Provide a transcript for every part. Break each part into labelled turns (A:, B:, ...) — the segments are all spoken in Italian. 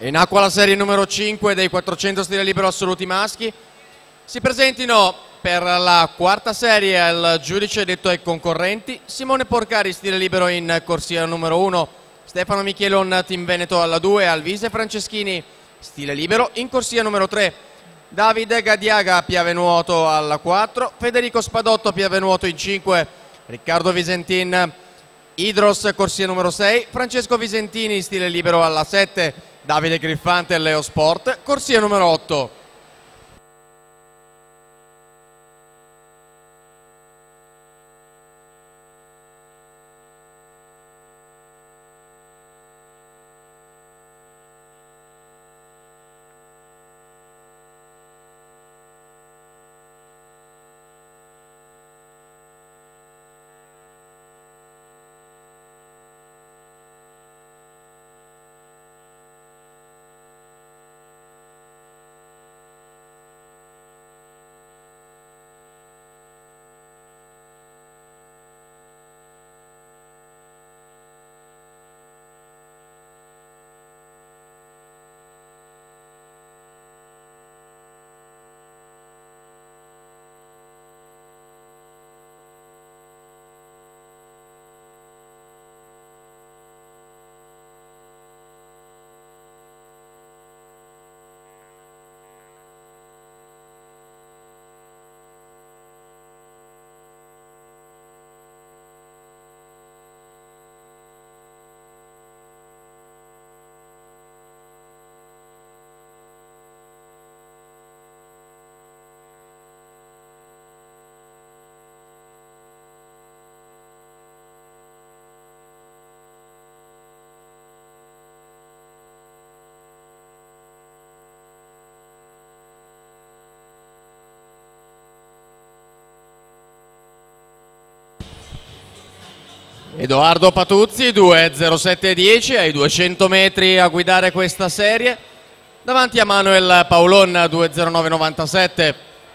A: In acqua la serie numero 5 dei 400 stile libero assoluti maschi. Si presentino per la quarta serie al giudice detto ai concorrenti Simone Porcari stile libero in corsia numero 1, Stefano Michelon Team Veneto alla 2, Alvise Franceschini stile libero in corsia numero 3, Davide Gadiaga Piave Nuoto alla 4, Federico Spadotto Piave Nuoto in 5, Riccardo Visentin Idros corsia numero 6, Francesco Visentini stile libero alla 7, Davide Griffante Leo Sport corsia numero 8. Edoardo Patuzzi 2.07.10 ai 200 metri a guidare questa serie, davanti a Manuel Paolon 2.09.97.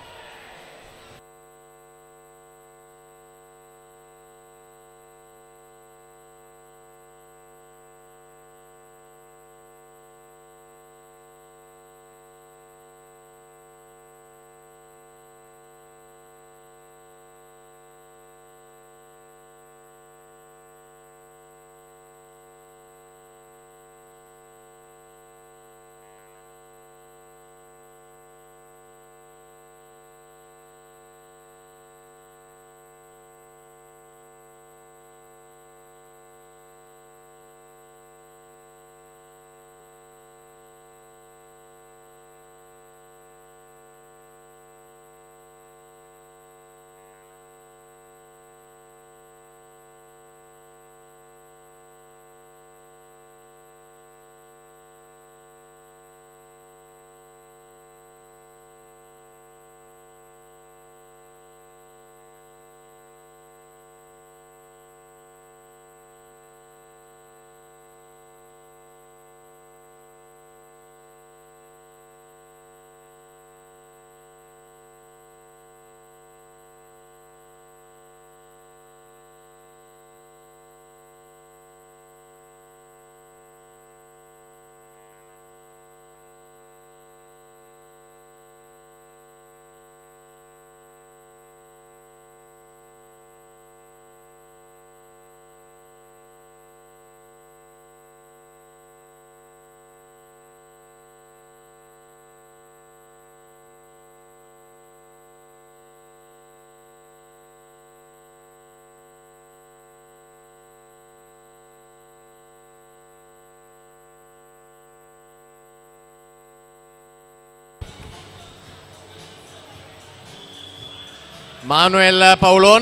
A: Manuel Paolon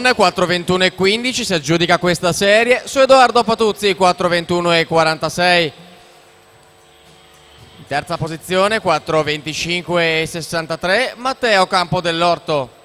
A: 4.21.15 si aggiudica questa serie su Edoardo Patuzzi 4.21.46. In terza posizione 4.25.63 Matteo Campo dell'Orto.